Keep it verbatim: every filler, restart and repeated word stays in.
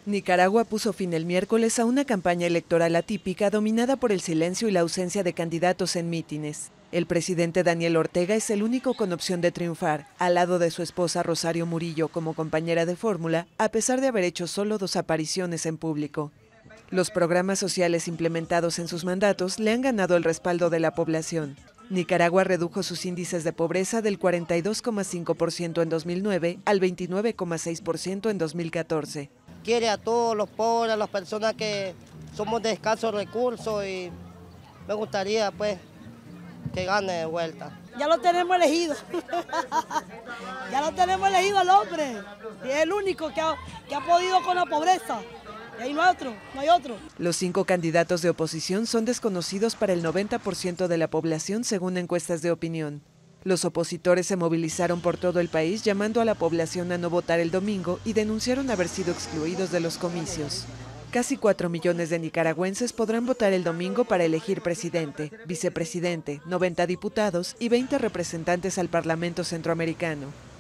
Nicaragua puso fin el miércoles a una campaña electoral atípica dominada por el silencio y la ausencia de candidatos en mítines. El presidente Daniel Ortega es el único con opción de triunfar, al lado de su esposa Rosario Murillo como compañera de fórmula, a pesar de haber hecho solo dos apariciones en público. Los programas sociales implementados en sus mandatos le han ganado el respaldo de la población. Nicaragua redujo sus índices de pobreza del cuarenta y dos coma cinco por ciento en dos mil nueve al veintinueve coma seis por ciento en dos mil catorce. Quiere a todos los pobres, a las personas que somos de escasos recursos, y me gustaría pues que gane de vuelta. Ya lo tenemos elegido, ya lo tenemos elegido al hombre, y es el único que ha, que ha podido con la pobreza. Y ahí no hay otro, no hay otro. Los cinco candidatos de oposición son desconocidos para el noventa por ciento de la población según encuestas de opinión. Los opositores se movilizaron por todo el país llamando a la población a no votar el domingo y denunciaron haber sido excluidos de los comicios. Casi cuatro millones de nicaragüenses podrán votar el domingo para elegir presidente, vicepresidente, noventa diputados y veinte representantes al Parlamento Centroamericano.